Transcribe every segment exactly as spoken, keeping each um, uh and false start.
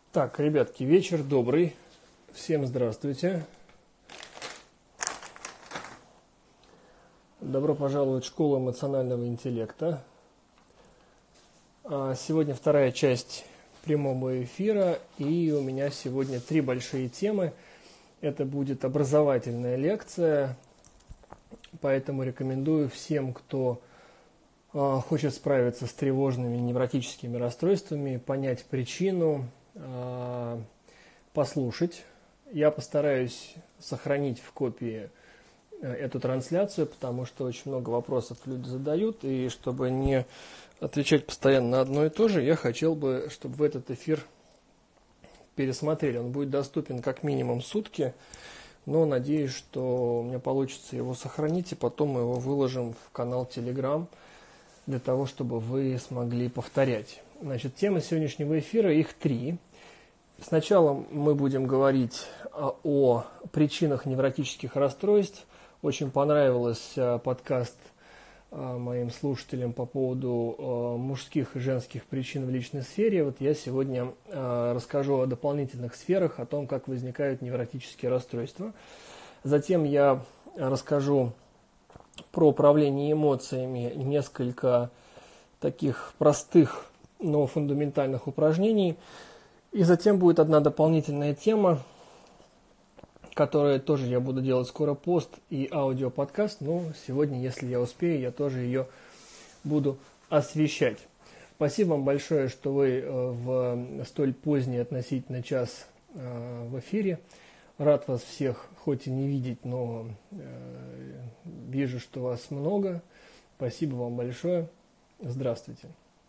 Так, ребятки, вечер добрый. Всем здравствуйте. Добро пожаловать в школу эмоционального интеллекта. Сегодня вторая часть прямого эфира, и у меня сегодня три большие темы. Это будет образовательная лекция, поэтому рекомендую всем, кто хочет справиться с тревожными невротическими расстройствами, понять причину, послушать. Я постараюсь сохранить в копии эту трансляцию, потому что очень много вопросов люди задают, и чтобы не отвечать постоянно на одно и то же, я хотел бы, чтобы в этот эфир пересмотрели. Он будет доступен как минимум сутки, но надеюсь, что у меня получится его сохранить, и потом мы его выложим в канал Telegram, для того, чтобы вы смогли повторять. Значит, темы сегодняшнего эфира, их три. Сначала мы будем говорить о причинах невротических расстройств. Очень понравился подкаст моим слушателям по поводу мужских и женских причин в личной сфере. Вот я сегодня расскажу о дополнительных сферах, о том, как возникают невротические расстройства. Затем я расскажу про управление эмоциями, несколько таких простых, но фундаментальных упражнений. И затем будет одна дополнительная тема, которая тоже я буду делать скоро пост и аудиоподкаст, но сегодня, если я успею, я тоже ее буду освещать. Спасибо вам большое, что вы в столь поздний относительно час в эфире. Рад вас всех, хоть и не видеть, но вижу, что вас много. Спасибо вам большое. Здравствуйте.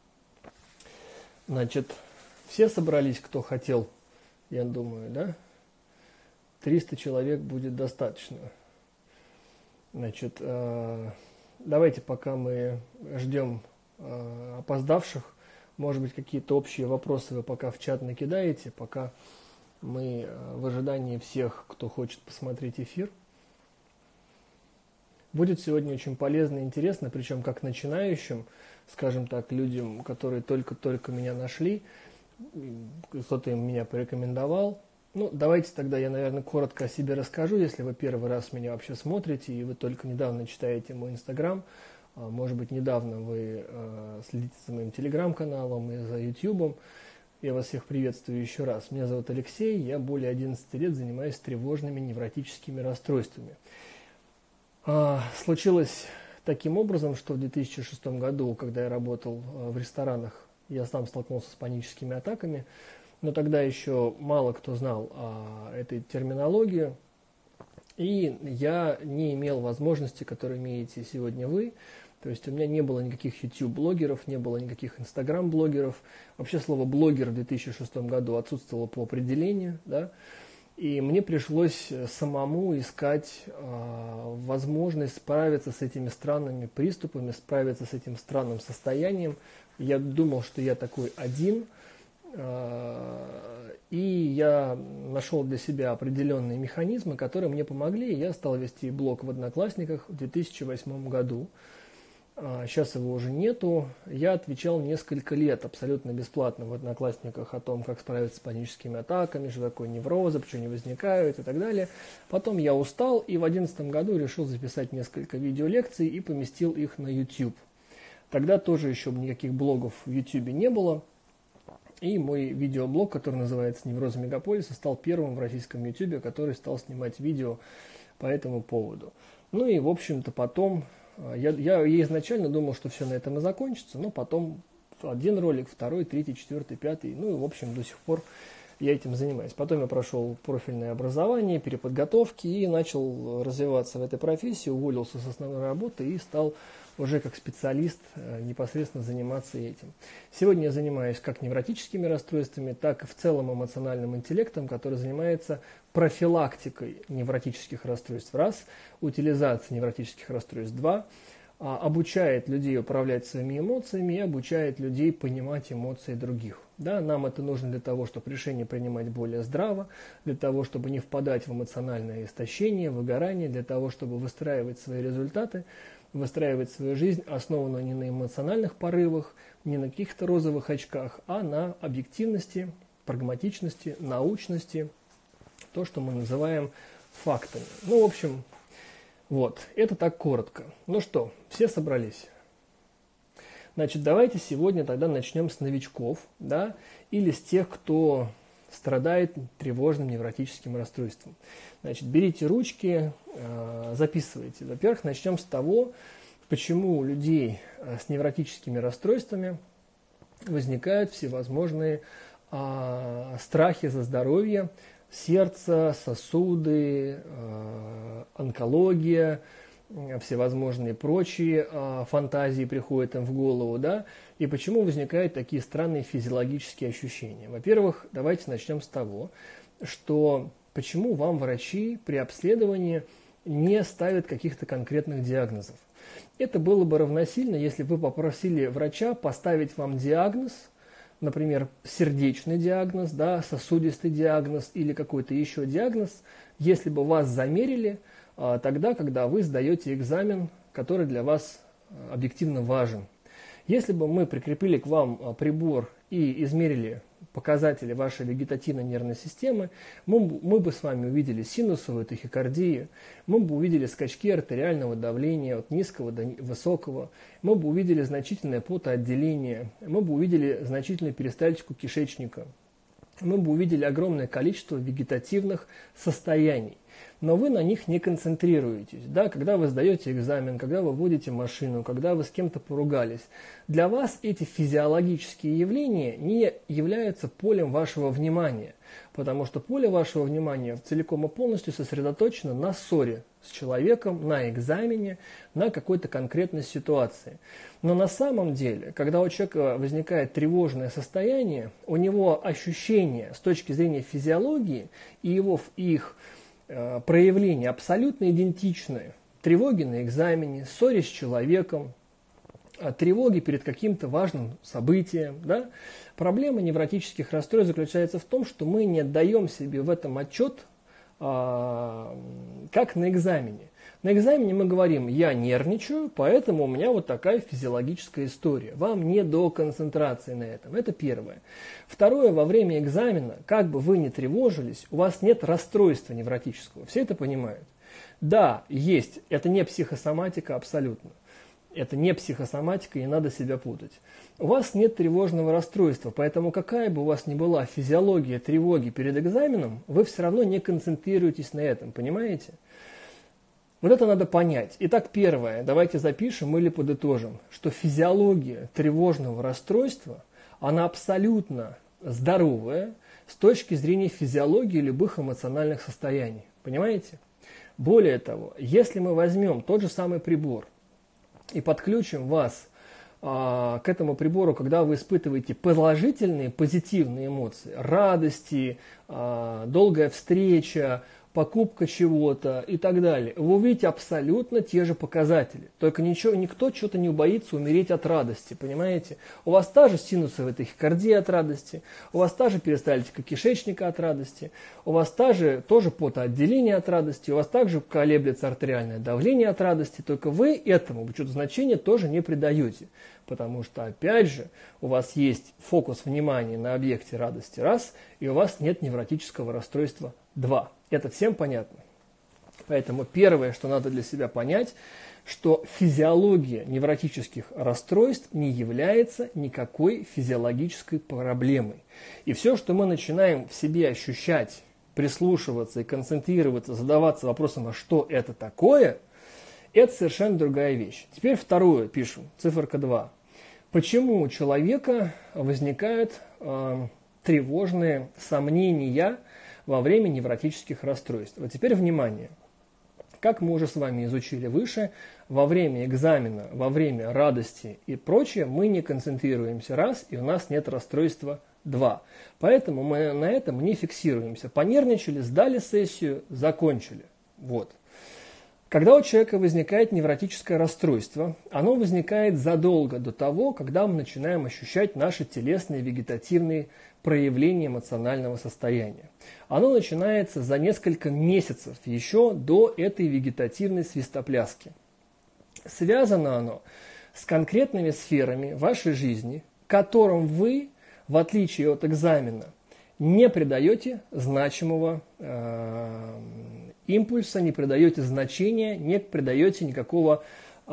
Значит, все собрались, кто хотел, я думаю, да? триста человек будет достаточно. Значит, давайте, пока мы ждем опоздавших, может быть, какие-то общие вопросы вы пока в чат накидаете, пока мы в ожидании всех, кто хочет посмотреть эфир. Будет сегодня очень полезно и интересно, причем как начинающим, скажем так, людям, которые только-только меня нашли, кто-то им меня порекомендовал. Ну, давайте тогда я, наверное, коротко о себе расскажу, если вы первый раз меня вообще смотрите, и вы только недавно читаете мой Инстаграм, может быть, недавно вы следите за моим Телеграм-каналом и за Ютубом. Я вас всех приветствую еще раз. Меня зовут Алексей, я более одиннадцати лет занимаюсь тревожными невротическими расстройствами. Случилось таким образом, что в две тысячи шестом году, когда я работал в ресторанах, я сам столкнулся с паническими атаками, но тогда еще мало кто знал о этой терминологии, и я не имел возможности, которую имеете сегодня вы. То есть у меня не было никаких YouTube-блогеров, не было никаких Instagram-блогеров. Вообще слово «блогер» в две тысячи шестом году отсутствовало по определению, да? И мне пришлось самому искать э, возможность справиться с этими странными приступами, справиться с этим странным состоянием. Я думал, что я такой один, э, и я нашел для себя определенные механизмы, которые мне помогли, и я стал вести блог в Одноклассниках в две тысячи восьмом году. Сейчас его уже нету. Я отвечал несколько лет абсолютно бесплатно в Одноклассниках о том, как справиться с паническими атаками, что такое неврозы, почему они возникают и так далее. Потом я устал и в две тысячи одиннадцатом году решил записать несколько видеолекций и поместил их на YouTube. Тогда тоже еще никаких блогов в YouTube не было. И мой видеоблог, который называется «Неврозы мегаполиса», стал первым в российском YouTube, который стал снимать видео по этому поводу. Ну и, в общем-то, потом... Я, я, я изначально думал, что все на этом и закончится, но потом один ролик, второй, третий, четвертый, пятый, ну и в общем до сих пор я этим занимаюсь. Потом я прошел профильное образование, переподготовки и начал развиваться в этой профессии, уволился с основной работы и стал уже как специалист непосредственно заниматься этим. Сегодня я занимаюсь как невротическими расстройствами, так и в целом эмоциональным интеллектом, который занимается профилактикой невротических расстройств, раз, утилизацией невротических расстройств, два, обучает людей управлять своими эмоциями и обучает людей понимать эмоции других. Да, нам это нужно для того, чтобы решение принимать более здраво, для того, чтобы не впадать в эмоциональное истощение, выгорание, для того, чтобы выстраивать свои результаты, выстраивать свою жизнь, основанную не на эмоциональных порывах, не на каких-то розовых очках, а на объективности, прагматичности, научности, то, что мы называем фактами. Ну, в общем, вот, это так коротко. Ну что, все собрались? Значит, давайте сегодня тогда начнем с новичков, да, или с тех, кто страдает тревожным невротическим расстройством. Значит, берите ручки, э, записывайте. Во-первых, начнем с того, почему у людей с невротическими расстройствами возникают всевозможные э, страхи за здоровье, сердце, сосуды, э, онкология, всевозможные прочие э, фантазии приходят им в голову, да, и почему возникают такие странные физиологические ощущения. Во-первых, давайте начнем с того, что почему вам врачи при обследовании не ставят каких-то конкретных диагнозов. Это было бы равносильно, если бы вы попросили врача поставить вам диагноз, например, сердечный диагноз, да, сосудистый диагноз или какой-то еще диагноз, если бы вас замерили тогда, когда вы сдаете экзамен, который для вас объективно важен. Если бы мы прикрепили к вам прибор и измерили показатели вашей вегетативной нервной системы, мы, мы бы с вами увидели синусовую тахикардию, мы бы увидели скачки артериального давления от низкого до высокого, мы бы увидели значительное потоотделение, мы бы увидели значительную перистальтику кишечника, мы бы увидели огромное количество вегетативных состояний. Но вы на них не концентрируетесь. Да? Когда вы сдаете экзамен, когда вы водите машину, когда вы с кем-то поругались, для вас эти физиологические явления не являются полем вашего внимания, потому что поле вашего внимания целиком и полностью сосредоточено на ссоре с человеком, на экзамене, на какой-то конкретной ситуации. Но на самом деле, когда у человека возникает тревожное состояние, у него ощущения с точки зрения физиологии и его, их проявления абсолютно идентичны. Тревоги на экзамене, ссоре с человеком, тревоги перед каким-то важным событием. Да? Проблема невротических расстройств заключается в том, что мы не отдаем себе в этом отчет, а, как на экзамене. На экзамене мы говорим: я нервничаю, поэтому у меня вот такая физиологическая история. Вам не до концентрации на этом. Это первое. Второе, во время экзамена, как бы вы ни тревожились, у вас нет расстройства невротического. Все это понимают? Да, есть. Это не психосоматика абсолютно. Это не психосоматика, не надо себя путать. У вас нет тревожного расстройства, поэтому какая бы у вас ни была физиология тревоги перед экзаменом, вы все равно не концентрируетесь на этом, понимаете? Вот это надо понять. Итак, первое, давайте запишем или подытожим, что физиология тревожного расстройства, она абсолютно здоровая с точки зрения физиологии любых эмоциональных состояний. Понимаете? Более того, если мы возьмем тот же самый прибор и подключим вас а, к этому прибору, когда вы испытываете положительные, позитивные эмоции, радости, а, долгая встреча, покупка чего-то и так далее, вы увидите абсолютно те же показатели. Только ничего, никто что-то не боится умереть от радости, понимаете? У вас та же синусовая тахикардия от радости, у вас та же перистальтика кишечника от радости, у вас та же, тоже потоотделение от радости, у вас также колеблется артериальное давление от радости, только вы этому что-то значения тоже не придаете. Потому что, опять же, у вас есть фокус внимания на объекте радости, раз, и у вас нет невротического расстройства, два. Это всем понятно? Поэтому первое, что надо для себя понять, что физиология невротических расстройств не является никакой физиологической проблемой. И все, что мы начинаем в себе ощущать, прислушиваться и концентрироваться, задаваться вопросом, а что это такое, это совершенно другая вещь. Теперь второе пишем, циферка два. Почему у человека возникают э, тревожные сомнения во время невротических расстройств? Вот теперь внимание. Как мы уже с вами изучили выше, во время экзамена, во время радости и прочее мы не концентрируемся, раз, и у нас нет расстройства, два. Поэтому мы на этом не фиксируемся. Понервничали, сдали сессию, закончили. Вот. Когда у человека возникает невротическое расстройство, оно возникает задолго до того, когда мы начинаем ощущать наши телесные вегетативные проявления эмоционального состояния. Оно начинается за несколько месяцев еще до этой вегетативной свистопляски. Связано оно с конкретными сферами вашей жизни, к которым вы, в отличие от экзамена, не придаете значимого э, импульса, не придаете значения, не придаете никакого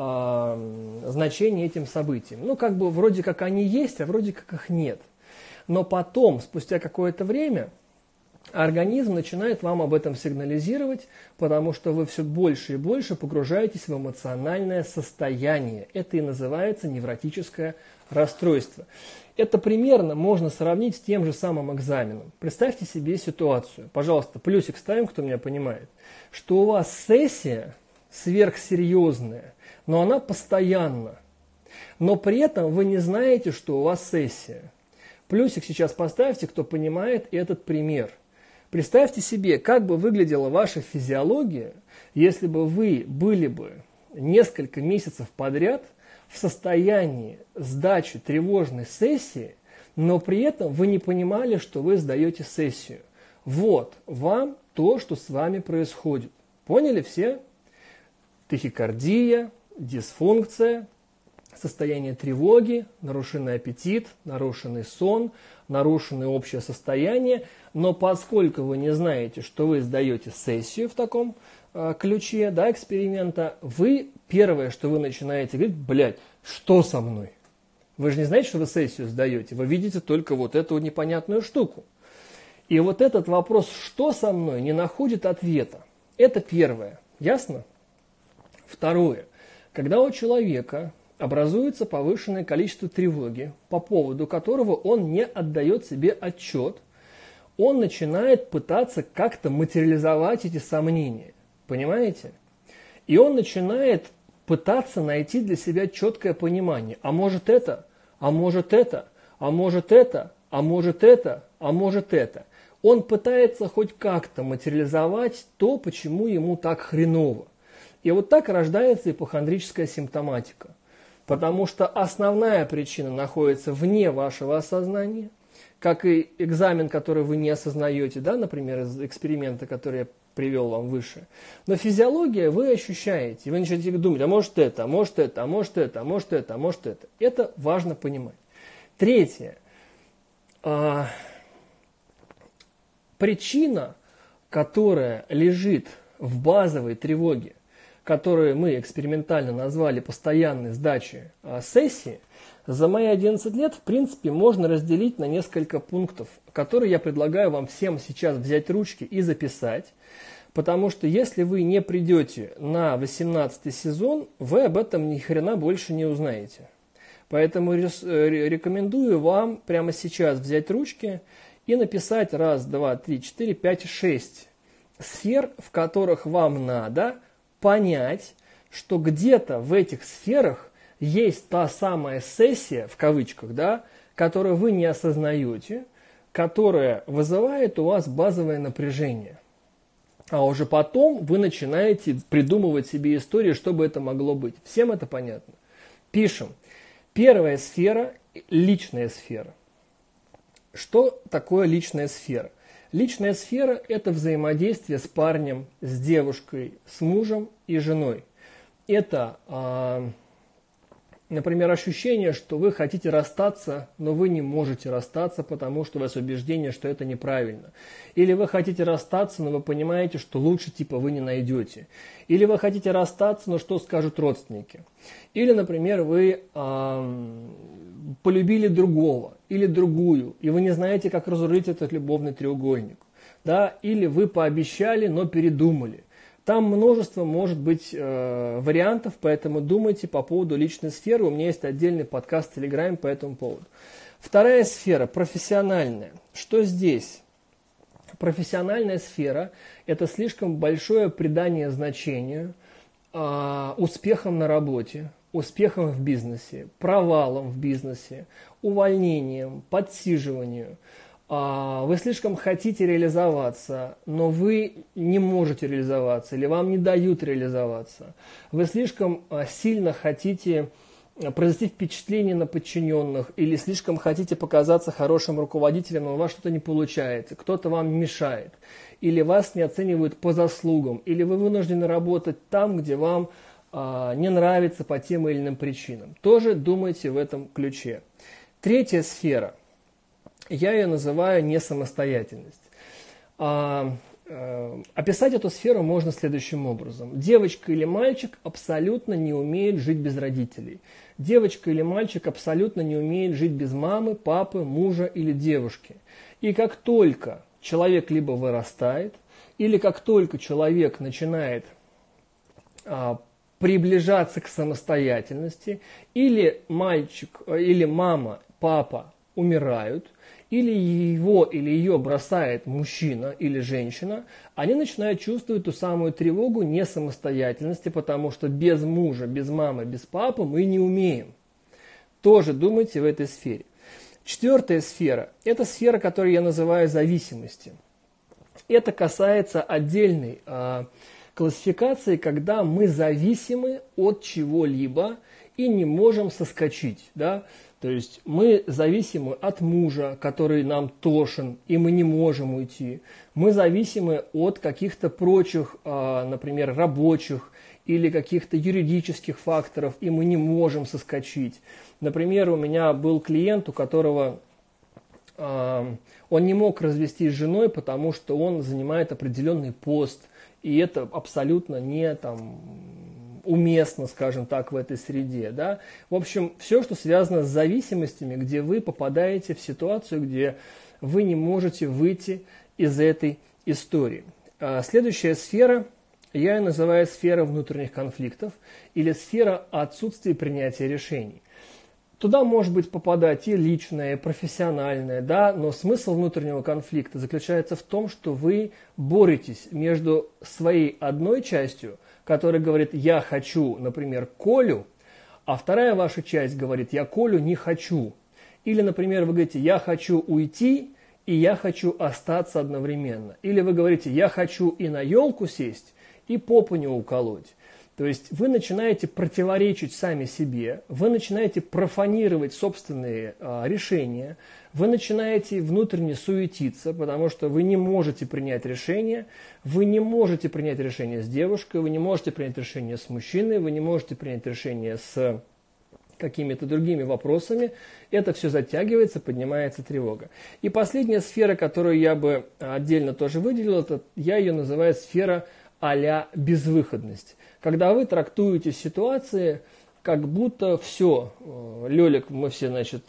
э, значения этим событиям. Ну, как бы вроде как они есть, а вроде как их нет. Но потом, спустя какое-то время, организм начинает вам об этом сигнализировать, потому что вы все больше и больше погружаетесь в эмоциональное состояние. Это и называется невротическое расстройство. Это примерно можно сравнить с тем же самым экзаменом. Представьте себе ситуацию. Пожалуйста, плюсик ставим, кто меня понимает. Что у вас сессия сверхсерьезная, но она постоянно. Но при этом вы не знаете, что у вас сессия. Плюсик сейчас поставьте, кто понимает этот пример. Представьте себе, как бы выглядела ваша физиология, если бы вы были бы несколько месяцев подряд в состоянии сдачи тревожной сессии, но при этом вы не понимали, что вы сдаете сессию. Вот вам то, что с вами происходит. Поняли все? Тахикардия, дисфункция, состояние тревоги, нарушенный аппетит, нарушенный сон, нарушенное общее состояние. Но поскольку вы не знаете, что вы сдаете сессию в таком э, ключе, да, эксперимента, вы первое, что вы начинаете говорить: блядь, что со мной? Вы же не знаете, что вы сессию сдаете, вы видите только вот эту вот непонятную штуку. И вот этот вопрос «что со мной?» не находит ответа. Это первое. Ясно? Второе. Когда у человека образуется повышенное количество тревоги, по поводу которого он не отдает себе отчет, он начинает пытаться как-то материализовать эти сомнения. Понимаете? И он начинает пытаться найти для себя четкое понимание. А может это? А может это? А может это? А может это? А может это? Он пытается хоть как-то материализовать то, почему ему так хреново. И вот так рождается ипохондрическая симптоматика. Потому что основная причина находится вне вашего осознания, как и экзамен, который вы не осознаете, да, например, из эксперимента, который я привел вам выше. Но физиология вы ощущаете, вы начинаете думать: а может это, а может это, а может это, а может это, а может это. Это важно понимать. Третье. А, причина, которая лежит в базовой тревоге, которую мы экспериментально назвали постоянной сдачей а, сессии, за мои одиннадцать лет, в принципе, можно разделить на несколько пунктов, которые я предлагаю вам всем сейчас взять ручки и записать, потому что если вы не придете на восемнадцатый сезон, вы об этом ни хрена больше не узнаете. Поэтому рекомендую вам прямо сейчас взять ручки и написать раз, два, три, четыре, пять, шесть сфер, в которых вам надо понять, что где-то в этих сферах есть та самая сессия, в кавычках, да, которую вы не осознаете, которая вызывает у вас базовое напряжение. А уже потом вы начинаете придумывать себе истории, что бы это могло быть. Всем это понятно? Пишем. Первая сфера – личная сфера. Что такое личная сфера? Личная сфера – это взаимодействие с парнем, с девушкой, с мужем и женой. Это, э, например, ощущение, что вы хотите расстаться, но вы не можете расстаться, потому что у вас убеждение, что это неправильно. Или вы хотите расстаться, но вы понимаете, что лучше типа вы не найдете. Или вы хотите расстаться, но что скажут родственники. Или, например, вы э, полюбили другого или другую, и вы не знаете, как разрулить этот любовный треугольник. Да? Или вы пообещали, но передумали. Там множество может быть э, вариантов, поэтому думайте по поводу личной сферы. У меня есть отдельный подкаст в Телеграме по этому поводу. Вторая сфера – профессиональная. Что здесь? Профессиональная сфера – это слишком большое придание значению э, успехам на работе, успехам в бизнесе, провалам в бизнесе, увольнениям, подсиживанию. Вы слишком хотите реализоваться, но вы не можете реализоваться, или вам не дают реализоваться. Вы слишком сильно хотите произвести впечатление на подчиненных, или слишком хотите показаться хорошим руководителем, но у вас что-то не получается, кто-то вам мешает, или вас не оценивают по заслугам, или вы вынуждены работать там, где вам а, не нравится по тем или иным причинам. Тоже думайте в этом ключе. Третья сфера. я ее называю несамостоятельность. А, а, описать эту сферу можно следующим образом. Девочка или мальчик абсолютно не умеет жить без родителей. Девочка или мальчик абсолютно не умеет жить без мамы, папы, мужа или девушки. И как только человек либо вырастает, или как только человек начинает а, приближаться к самостоятельности, или мальчик, или мама, папа умирают, или его или ее бросает мужчина или женщина, они начинают чувствовать ту самую тревогу несамостоятельности, потому что без мужа, без мамы, без папы мы не умеем. Тоже думайте в этой сфере. Четвертая сфера – это сфера, которую я называю зависимости. Это касается отдельной а, классификации, когда мы зависимы от чего-либо и не можем соскочить, да? То есть мы зависимы от мужа, который нам тошен, и мы не можем уйти. Мы зависимы от каких-то прочих, например, рабочих или каких-то юридических факторов, и мы не можем соскочить. Например, у меня был клиент, у которого он не мог развестись с женой, потому что он занимает определенный пост, и это абсолютно не там уместно, скажем так, в этой среде. Да? В общем, все, что связано с зависимостями, где вы попадаете в ситуацию, где вы не можете выйти из этой истории. Следующая сфера, я ее называю сфера внутренних конфликтов или сфера отсутствия принятия решений. Туда может быть попадать и личное, и профессиональное, да, но смысл внутреннего конфликта заключается в том, что вы боретесь между своей одной частью, который говорит «я хочу», например, Колю, а вторая ваша часть говорит «я Колю не хочу». Или, например, вы говорите «я хочу уйти» и «я хочу остаться одновременно». Или вы говорите «я хочу и на елку сесть, и попу не уколоть». То есть вы начинаете противоречить сами себе, вы начинаете профанировать собственные а, решения, вы начинаете внутренне суетиться, потому что вы не можете принять решение, вы не можете принять решение с девушкой, вы не можете принять решение с мужчиной, вы не можете принять решение с какими-то другими вопросами. Это все затягивается, поднимается тревога. И последняя сфера, которую я бы отдельно тоже выделил, это, я ее называю сфера а-ля безвыходность. Когда вы трактуете ситуации, как будто все, Лёлик, мы все, значит,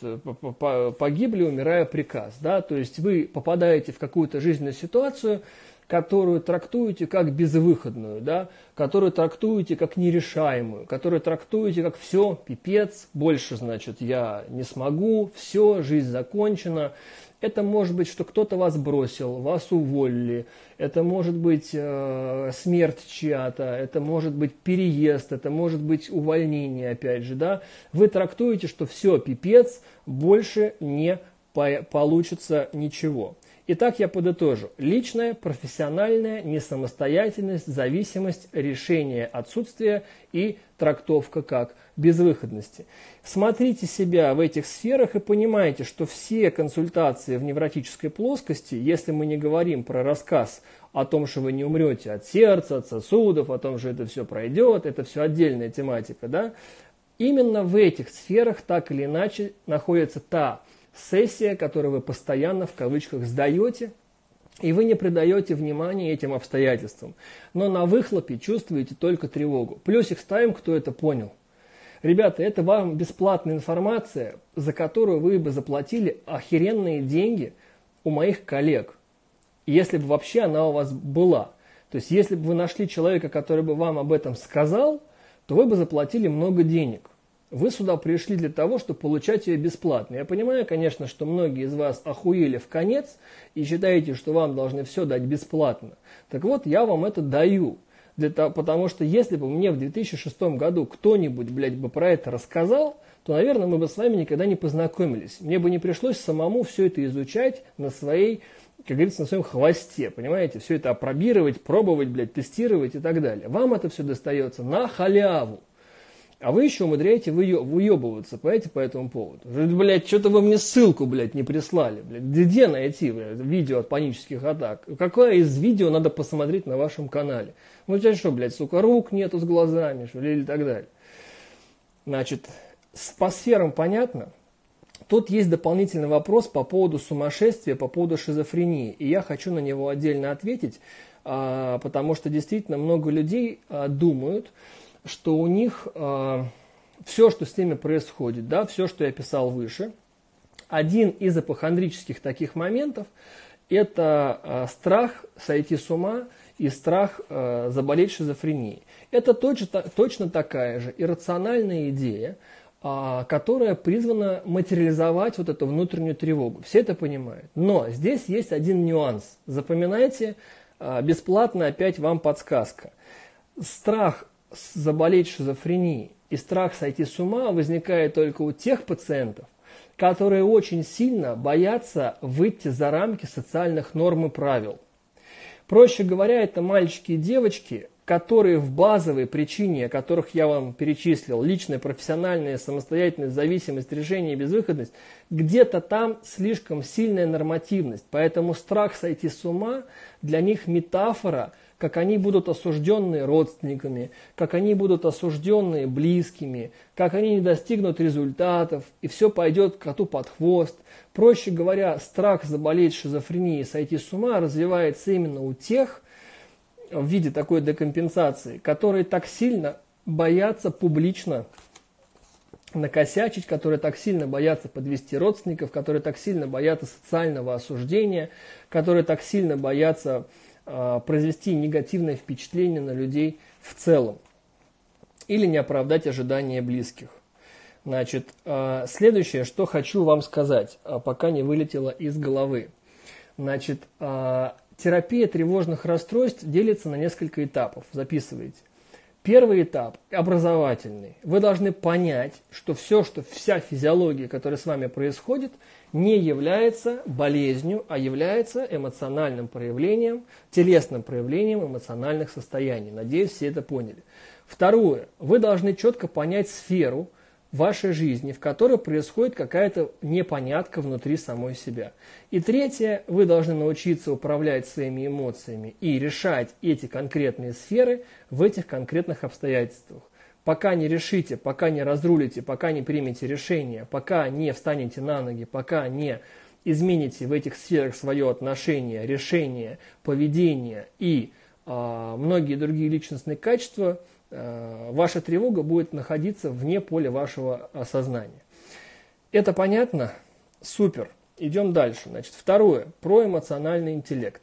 погибли, умирая приказ. Да? То есть вы попадаете в какую-то жизненную ситуацию, которую трактуете как безвыходную, да? Которую трактуете как нерешаемую, которую трактуете как все, пипец, больше, значит, я не смогу, все, жизнь закончена. Это может быть, что кто-то вас бросил, вас уволили, это может быть э, смерть чья-то, это может быть переезд, это может быть увольнение, опять же, да. Вы трактуете, что все, пипец, больше не по- получится ничего. Итак, я подытожу. Личная, профессиональная, несамостоятельность, зависимость, решение отсутствия и трактовка как безвыходности. Смотрите себя в этих сферах и понимайте, что все консультации в невротической плоскости, если мы не говорим про рассказ о том, что вы не умрете от сердца, от сосудов, о том, что это все пройдет, это все отдельная тематика, да, именно в этих сферах так или иначе находится та сессия, которую вы постоянно в кавычках сдаете, и вы не придаете внимания этим обстоятельствам. Но на выхлопе чувствуете только тревогу. Плюсик ставим, кто это понял. Ребята, это вам бесплатная информация, за которую вы бы заплатили охеренные деньги у моих коллег, если бы вообще она у вас была. То есть, если бы вы нашли человека, который бы вам об этом сказал, то вы бы заплатили много денег. Вы сюда пришли для того, чтобы получать ее бесплатно. Я понимаю, конечно, что многие из вас охуели в конец и считаете, что вам должны все дать бесплатно. Так вот, я вам это даю. Для того, потому что если бы мне в две тысячи шестом году кто-нибудь, блядь, бы про это рассказал, то, наверное, мы бы с вами никогда не познакомились. Мне бы не пришлось самому все это изучать на своей, как говорится, на своем хвосте. Понимаете? Все это опробировать, пробовать, блядь, тестировать и так далее. Вам это все достается на халяву. А вы еще умудряете выебываться, понимаете, по этому поводу. Блядь, что-то вы мне ссылку, блядь, не прислали. Блядь. Где найти, блядь, видео от панических атак? Какое из видео надо посмотреть на вашем канале? Ну, у тебя что, блядь, сука, рук нету с глазами, что ли, или так далее. Значит, по сферам понятно? тут есть дополнительный вопрос по поводу сумасшествия, по поводу шизофрении. И я хочу на него отдельно ответить, потому что действительно много людей думают, что у них все, что с ними происходит, да, все, что я писал выше, один из апохондрических таких моментов – это страх сойти с ума и страх заболеть шизофренией. Это точно, точно такая же иррациональная идея, которая призвана материализовать вот эту внутреннюю тревогу. Все это понимают. Но здесь есть один нюанс. Запоминайте, бесплатно опять вам подсказка. Страх заболеть шизофренией и страх сойти с ума возникает только у тех пациентов, которые очень сильно боятся выйти за рамки социальных норм и правил. Проще говоря, это мальчики и девочки, которые в базовой причине, о которых я вам перечислил, личная, профессиональная, самостоятельность, зависимость, решение и безвыходность, где-то там слишком сильная нормативность. Поэтому страх сойти с ума для них метафора, как они будут осужденные родственниками, как они будут осужденные близкими, как они не достигнут результатов, и все пойдет коту под хвост. Проще говоря, страх заболеть шизофренией и сойти с ума развивается именно у тех, в виде такой декомпенсации, которые так сильно боятся публично накосячить, которые так сильно боятся подвести родственников, которые так сильно боятся социального осуждения, которые так сильно боятся э, произвести негативное впечатление на людей в целом или не оправдать ожидания близких. Значит, э, следующее, что хочу вам сказать, пока не вылетело из головы. Значит, э, терапия тревожных расстройств делится на несколько этапов. Записывайте. Первый этап – образовательный. Вы должны понять, что все, что вся физиология, которая с вами происходит, не является болезнью, а является эмоциональным проявлением, телесным проявлением эмоциональных состояний. Надеюсь, все это поняли. Второе. Вы должны четко понять сферу вашей жизни, в которой происходит какая-то непонятка внутри самой себя. И третье, вы должны научиться управлять своими эмоциями и решать эти конкретные сферы в этих конкретных обстоятельствах. Пока не решите, пока не разрулите, пока не примете решение, пока не встанете на ноги, пока не измените в этих сферах свое отношение, решение, поведение и э, многие другие личностные качества, ваша тревога будет находиться вне поля вашего сознания. Это понятно? Супер. Идем дальше. Значит, второе. Про эмоциональный интеллект.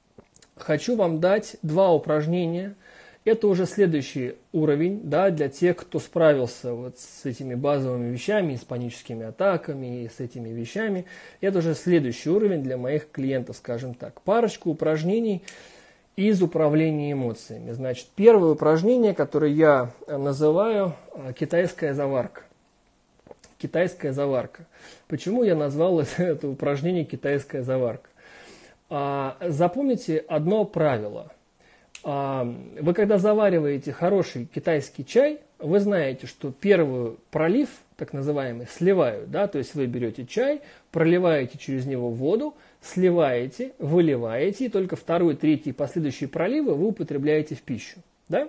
Хочу вам дать два упражнения. Это уже следующий уровень, да, для тех, кто справился вот с этими базовыми вещами, с паническими атаками и с этими вещами. Это уже следующий уровень для моих клиентов, скажем так. Парочку упражнений из управления эмоциями. Значит, первое упражнение, которое я называю китайская заварка. Китайская заварка. Почему я назвал это, это упражнение китайская заварка? А, запомните одно правило. А, вы когда завариваете хороший китайский чай, вы знаете, что первый пролив, так называемый, сливают. Да? То есть вы берете чай, проливаете через него воду, сливаете, выливаете, и только второй, третий и последующие проливы вы употребляете в пищу. Да?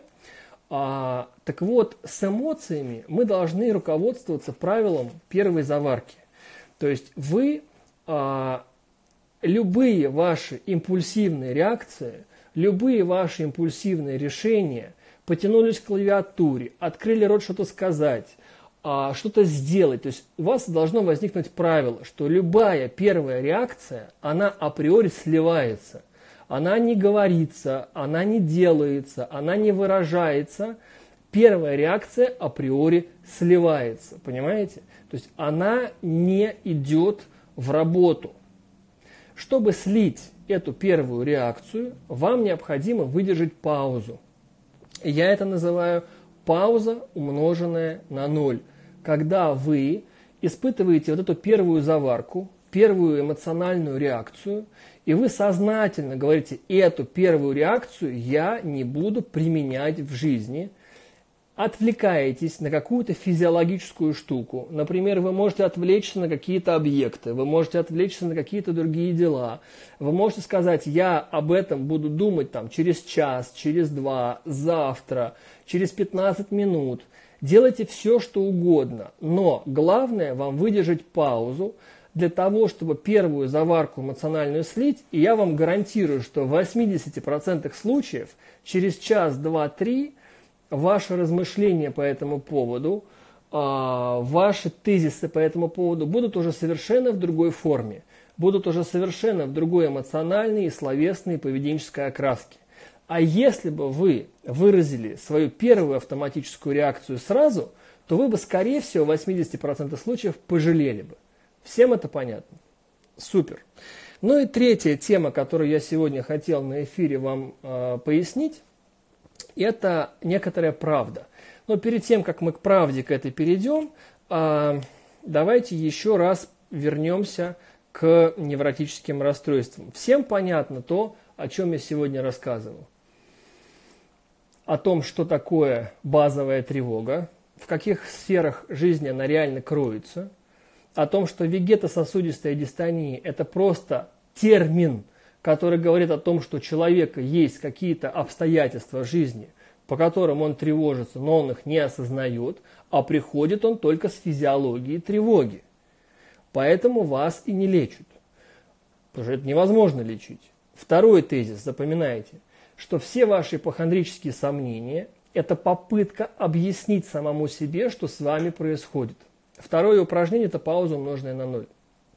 А, так вот, с эмоциями мы должны руководствоваться правилом первой заварки. То есть вы а, любые ваши импульсивные реакции, любые ваши импульсивные решения, потянулись к клавиатуре, открыли рот что-то сказать, а, что-то сделать. То есть у вас должно возникнуть правило, что любая первая реакция, она априори сливается. Она не говорится, она не делается, она не выражается. Первая реакция априори сливается. Понимаете? То есть она не идет в работу. Чтобы слить эту первую реакцию, вам необходимо выдержать паузу. Я это называю пауза, умноженная на ноль. Когда вы испытываете вот эту первую заварку, первую эмоциональную реакцию, и вы сознательно говорите, эту первую реакцию я не буду применять в жизни, отвлекаетесь на какую-то физиологическую штуку. Например, вы можете отвлечься на какие-то объекты, вы можете отвлечься на какие-то другие дела. Вы можете сказать, я об этом буду думать там, через час, через два, завтра, через пятнадцать минут. делайте все, что угодно, но главное вам выдержать паузу для того, чтобы первую заварку эмоциональную слить, и я вам гарантирую, что в восьмидесяти процентах случаев через час, два, три ваши размышления по этому поводу, ваши тезисы по этому поводу будут уже совершенно в другой форме, будут уже совершенно в другой эмоциональной, и словесной, и поведенческой окраске. А если бы вы выразили свою первую автоматическую реакцию сразу, то вы бы, скорее всего, в восьмидесяти процентах случаев пожалели бы. Всем это понятно? Супер. Ну и третья тема, которую я сегодня хотел на эфире вам э, пояснить, это некоторая правда. Но перед тем, как мы к правде к этой перейдем, э, давайте еще раз вернемся к невротическим расстройствам. Всем понятно то, о чем я сегодня рассказывал. О том, что такое базовая тревога, в каких сферах жизни она реально кроется, о том, что вегетососудистая дистония – это просто термин, который говорит о том, что у человека есть какие-то обстоятельства в жизни, по которым он тревожится, но он их не осознает, а приходит он только с физиологией тревоги. Поэтому вас и не лечат, потому что это невозможно лечить. Второй тезис, запоминайте, что все ваши ипохондрические сомнения – это попытка объяснить самому себе, что с вами происходит. Второе упражнение – это пауза, умноженная на ноль.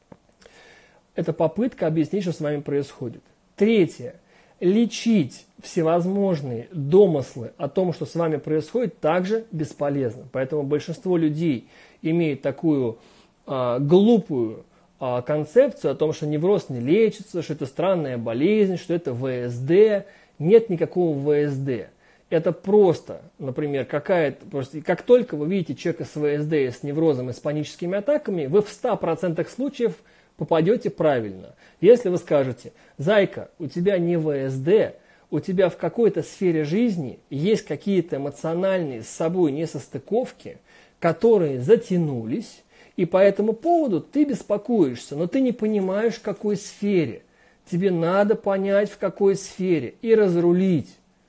Это попытка объяснить, что с вами происходит. Третье. Лечить всевозможные домыслы о том, что с вами происходит, также бесполезно. Поэтому большинство людей имеют такую а, глупую а, концепцию о том, что невроз не лечится, что это странная болезнь, что это вэ эс дэ. Нет никакого вэ эс дэ. Это просто, например, какая-то, просто, как только вы видите человека с вэ эс дэ, с неврозом и с паническими атаками, вы в ста процентах случаев попадете правильно. Если вы скажете: зайка, у тебя не вэ эс дэ, у тебя в какой-то сфере жизни есть какие-то эмоциональные с собой несостыковки, которые затянулись, и по этому поводу ты беспокоишься, но ты не понимаешь, в какой сфере. Тебе надо понять, в какой сфере, и разрулить.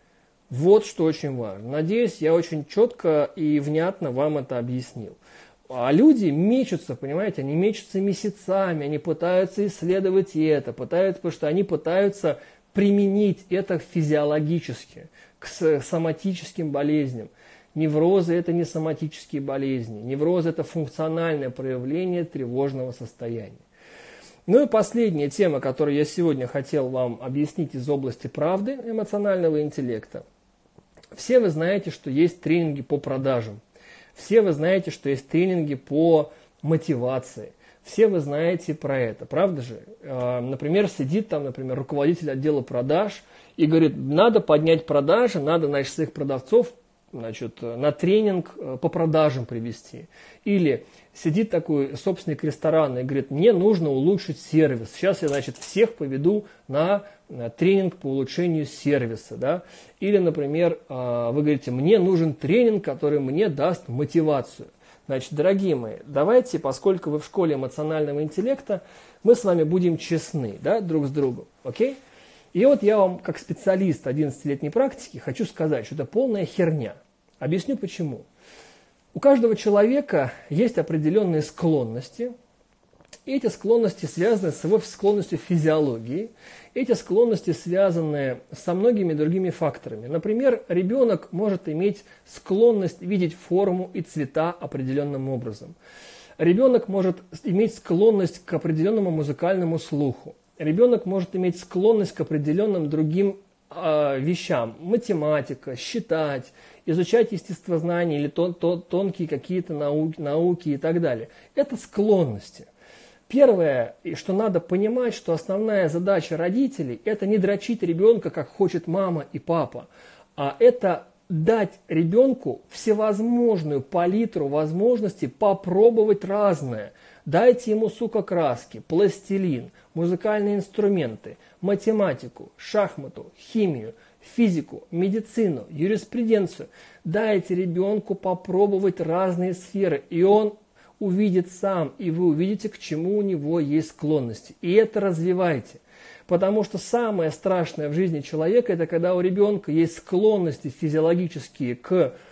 Вот что очень важно. Надеюсь, я очень четко и внятно вам это объяснил. А люди мечутся, понимаете, они мечутся месяцами, они пытаются исследовать это, пытаются, потому что они пытаются применить это физиологически, к соматическим болезням. Неврозы – это не соматические болезни. Неврозы – это функциональное проявление тревожного состояния. Ну и последняя тема, которую я сегодня хотел вам объяснить из области правды эмоционального интеллекта. Все вы знаете, что есть тренинги по продажам. Все вы знаете, что есть тренинги по мотивации. Все вы знаете про это, правда же? Например, сидит там, например, руководитель отдела продаж и говорит: надо поднять продажи, надо, значит, своих продавцов, значит, на тренинг по продажам привести. Или сидит такой собственник ресторана и говорит: мне нужно улучшить сервис. Сейчас я, значит, всех поведу на тренинг по улучшению сервиса. Да? Или, например, вы говорите: мне нужен тренинг, который мне даст мотивацию. Значит, дорогие мои, давайте, поскольку вы в школе эмоционального интеллекта, мы с вами будем честны, да, друг с другом. Окей? И вот я вам, как специалист одиннадцатилетней практики, хочу сказать, что это полная херня. Объясню почему. У каждого человека есть определенные склонности. И эти склонности связаны с его склонностью физиологии. Эти склонности связаны со многими другими факторами. Например, ребенок может иметь склонность видеть форму и цвета определенным образом. Ребенок может иметь склонность к определенному музыкальному слуху. Ребенок может иметь склонность к определенным другим э, вещам. Математика, считать, изучать естествознание или тон, тон, тонкие какие-то науки, науки и так далее. Это склонности. Первое, что надо понимать, что основная задача родителей – это не дрочить ребенка, как хочет мама и папа, а это дать ребенку всевозможную палитру возможностей попробовать разное. Дайте ему, сука, краски, пластилин, музыкальные инструменты, математику, шахмату, химию, физику, медицину, юриспруденцию. Дайте ребенку попробовать разные сферы, и он увидит сам, и вы увидите, к чему у него есть склонности. И это развивайте. Потому что самое страшное в жизни человека – это когда у ребенка есть склонности физиологические к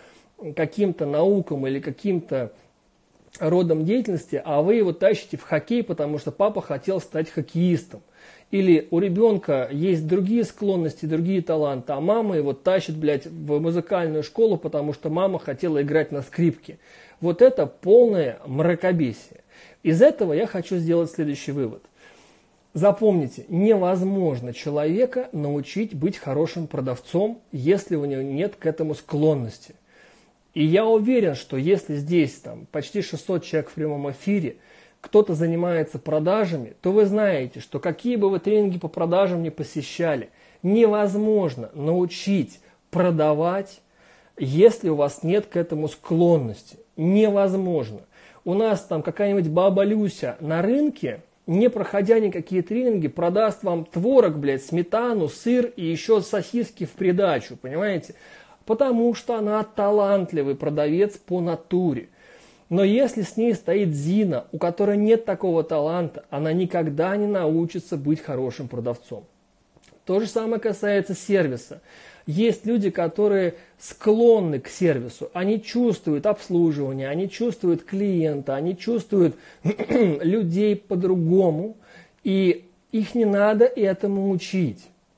каким-то наукам или каким-то родом деятельности, а вы его тащите в хоккей, потому что папа хотел стать хоккеистом. Или у ребенка есть другие склонности, другие таланты, а мама его тащит, блядь, в музыкальную школу, потому что мама хотела играть на скрипке. Вот это полное мракобесие. Из этого я хочу сделать следующий вывод. Запомните, невозможно человека научить быть хорошим продавцом, если у него нет к этому склонности. И я уверен, что если здесь там, почти шестьсот человек в прямом эфире, кто-то занимается продажами, то вы знаете, что какие бы вы тренинги по продажам ни посещали, невозможно научить продавать, если у вас нет к этому склонности. Невозможно. У нас там какая-нибудь баба Люся на рынке, не проходя никакие тренинги, продаст вам творог, блядь, сметану, сыр и еще сосиски в придачу, понимаете? Потому что она талантливый продавец по натуре. Но если с ней стоит Зина, у которой нет такого таланта, она никогда не научится быть хорошим продавцом. То же самое касается сервиса. Есть люди, которые склонны к сервису, они чувствуют обслуживание, они чувствуют клиента, они чувствуют людей по-другому, и их не надо этому учить.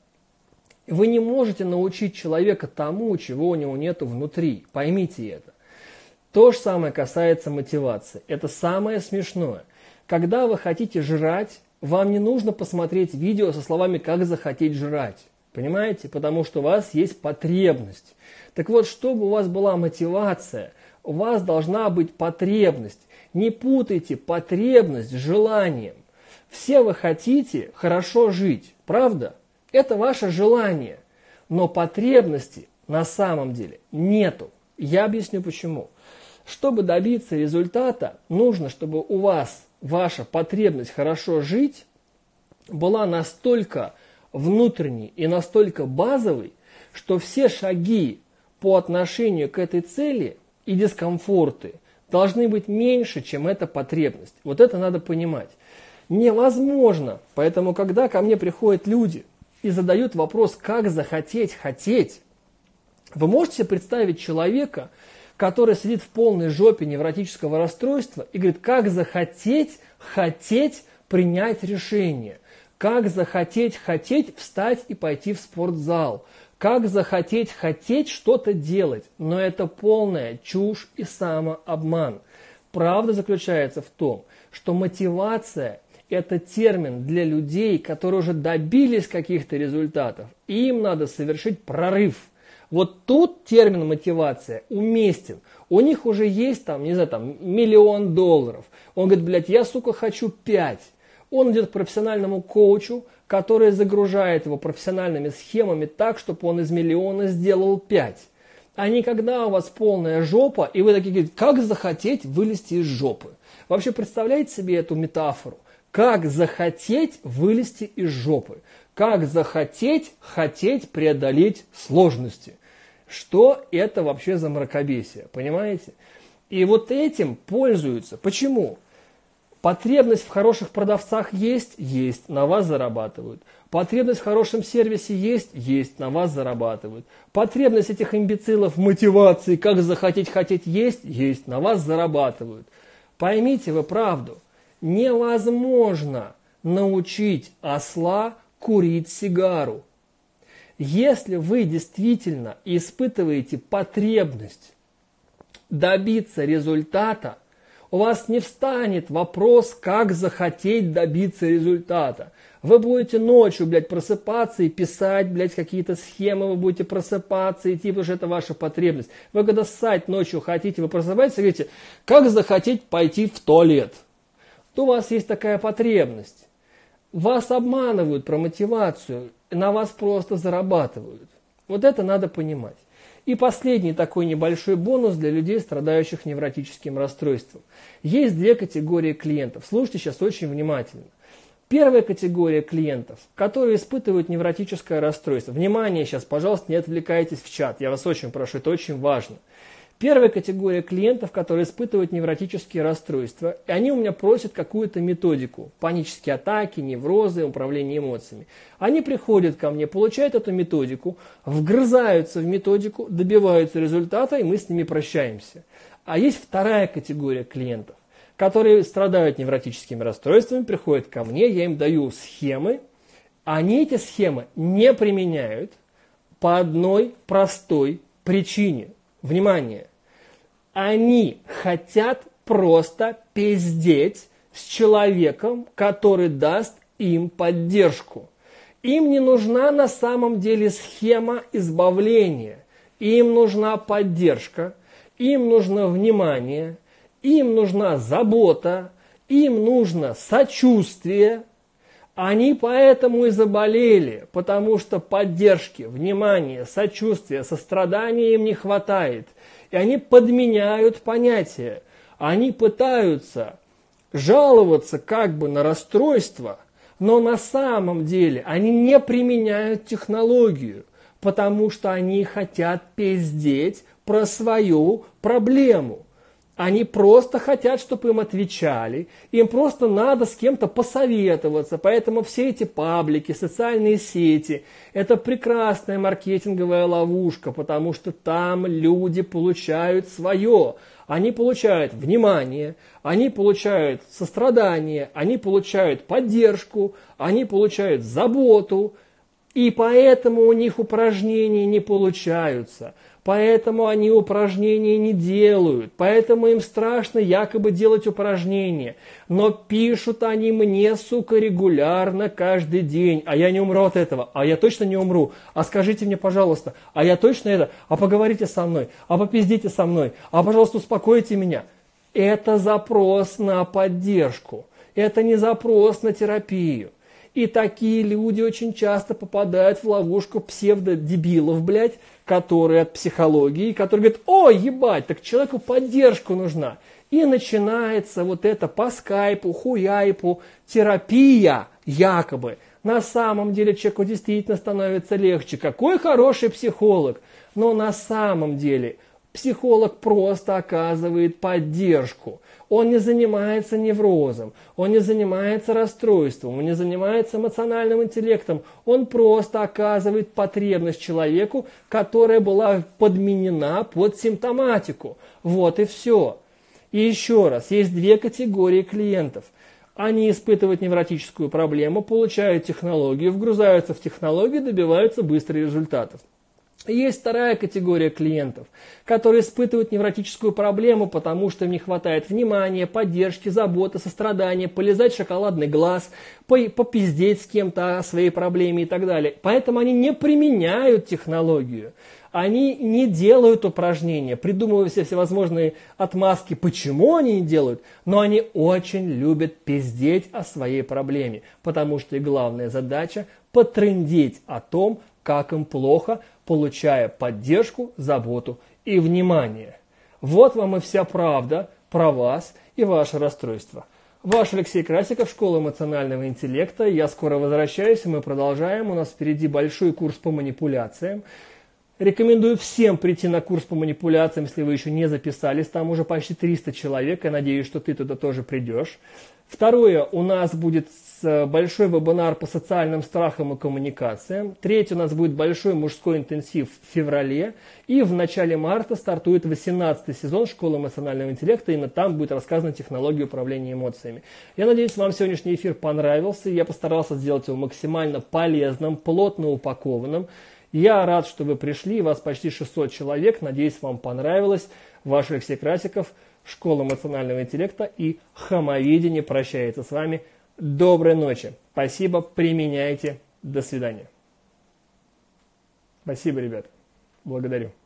Вы не можете научить человека тому, чего у него нет внутри, поймите это. То же самое касается мотивации. Это самое смешное. Когда вы хотите жрать, вам не нужно посмотреть видео со словами «как захотеть жрать». Понимаете? Потому что у вас есть потребность. Так вот, чтобы у вас была мотивация, у вас должна быть потребность. Не путайте потребность с желанием. Все вы хотите хорошо жить, правда? Это ваше желание. Но потребности на самом деле нету. Я объясню почему. Чтобы добиться результата, нужно, чтобы у вас ваша потребность хорошо жить была настолько внутренней и настолько базовой, что все шаги по отношению к этой цели и дискомфорты должны быть меньше, чем эта потребность. Вот это надо понимать. Невозможно. Поэтому, когда ко мне приходят люди и задают вопрос, как захотеть хотеть, вы можете себе представить человека, который сидит в полной жопе невротического расстройства и говорит, как захотеть хотеть принять решение. Как захотеть хотеть встать и пойти в спортзал. Как захотеть хотеть что-то делать. Но это полная чушь и самообман. Правда заключается в том, что мотивация – это термин для людей, которые уже добились каких-то результатов. И им надо совершить прорыв. Вот тут термин мотивация уместен. У них уже есть там, не знаю, там миллион долларов. Он говорит, блядь, я, сука, хочу пять. Он идет к профессиональному коучу, который загружает его профессиональными схемами так, чтобы он из миллиона сделал пять. А не когда у вас полная жопа, и вы такие говорите, как захотеть вылезти из жопы. Вообще представляете себе эту метафору? Как захотеть вылезти из жопы? Как захотеть, хотеть преодолеть сложности? Что это вообще за мракобесие, понимаете? И вот этим пользуются. Почему? Потребность в хороших продавцах есть? Есть, на вас зарабатывают. Потребность в хорошем сервисе есть? Есть, на вас зарабатывают. Потребность этих имбецилов в мотивации, как захотеть хотеть есть? Есть, на вас зарабатывают. Поймите вы правду. Невозможно научить осла курить сигару. Если вы действительно испытываете потребность добиться результата, у вас не встанет вопрос, как захотеть добиться результата. Вы будете ночью, блядь, просыпаться и писать, блядь, какие-то схемы, вы будете просыпаться, идти, потому что это ваша потребность. Вы когда ссать ночью хотите, вы просыпаетесь и говорите, как захотеть пойти в туалет. То у вас есть такая потребность. Вас обманывают про мотивацию, на вас просто зарабатывают. Вот это надо понимать. И последний такой небольшой бонус для людей, страдающих невротическим расстройством. Есть две категории клиентов. Слушайте сейчас очень внимательно. Первая категория клиентов, которые испытывают невротическое расстройство. Внимание сейчас, пожалуйста, не отвлекайтесь в чат. Я вас очень прошу, это очень важно. Первая категория клиентов, которые испытывают невротические расстройства, и они у меня просят какую-то методику, панические атаки, неврозы, управление эмоциями. Они приходят ко мне, получают эту методику, вгрызаются в методику, добиваются результата, и мы с ними прощаемся. А есть вторая категория клиентов, которые страдают невротическими расстройствами, приходят ко мне, я им даю схемы, они эти схемы не применяют по одной простой причине. Внимание! Они хотят просто пиздеть с человеком, который даст им поддержку. Им не нужна на самом деле схема избавления. Им нужна поддержка, им нужно внимание, им нужна забота, им нужно сочувствие. Они поэтому и заболели, потому что поддержки, внимания, сочувствия, сострадания им не хватает. И они подменяют понятия. Они пытаются жаловаться как бы на расстройство, но на самом деле они не применяют технологию, потому что они хотят пиздеть про свою проблему. Они просто хотят, чтобы им отвечали, им просто надо с кем-то посоветоваться, поэтому все эти паблики, социальные сети – это прекрасная маркетинговая ловушка, потому что там люди получают свое. Они получают внимание, они получают сострадание, они получают поддержку, они получают заботу, и поэтому у них упражнения не получаются. Поэтому они упражнения не делают, поэтому им страшно якобы делать упражнения. Но пишут они мне, сука, регулярно, каждый день. А я не умру от этого, а я точно не умру. А скажите мне, пожалуйста, а я точно это? А поговорите со мной, а попиздите со мной, а, пожалуйста, успокойте меня. Это запрос на поддержку, это не запрос на терапию. И такие люди очень часто попадают в ловушку псевдодебилов, блядь, которые от психологии, которые говорят: о, ебать, так человеку поддержка нужна. И начинается вот это по скайпу, хуяйпу, терапия якобы. На самом деле человеку действительно становится легче. Какой хороший психолог. Но на самом деле психолог просто оказывает поддержку. Он не занимается неврозом, он не занимается расстройством, он не занимается эмоциональным интеллектом. Он просто оказывает потребность человеку, которая была подменена под симптоматику. Вот и все. И еще раз, есть две категории клиентов. Они испытывают невротическую проблему, получают технологию, вгрузаются в технологию, добиваются быстрых результатов. Есть вторая категория клиентов, которые испытывают невротическую проблему, потому что им не хватает внимания, поддержки, заботы, сострадания, полизать шоколадный глаз, попиздеть с кем-то о своей проблеме и так далее. Поэтому они не применяют технологию, они не делают упражнения, придумывая все всевозможные отмазки, почему они не делают, но они очень любят пиздеть о своей проблеме, потому что их главная задача – потрындеть о том, как им плохо, получая поддержку, заботу и внимание. Вот вам и вся правда про вас и ваше расстройство. Ваш Алексей Красиков, Школа эмоционального интеллекта. Я скоро возвращаюсь, и мы продолжаем. У нас впереди большой курс по манипуляциям. Рекомендую всем прийти на курс по манипуляциям, если вы еще не записались. Там уже почти триста человек. Я надеюсь, что ты туда тоже придешь. Второе, у нас будет большой вебинар по социальным страхам и коммуникациям. Третье, у нас будет большой мужской интенсив в феврале. И в начале марта стартует восемнадцатый сезон Школы эмоционального интеллекта. Именно там будет рассказана технология управления эмоциями. Я надеюсь, вам сегодняшний эфир понравился. Я постарался сделать его максимально полезным, плотно упакованным. Я рад, что вы пришли. Вас почти шестьсот человек. Надеюсь, вам понравилось. Ваш Алексей Красиков, Школа эмоционального интеллекта и Хамовидение прощается с вами. Доброй ночи. Спасибо. Применяйте. До свидания. Спасибо, ребят. Благодарю.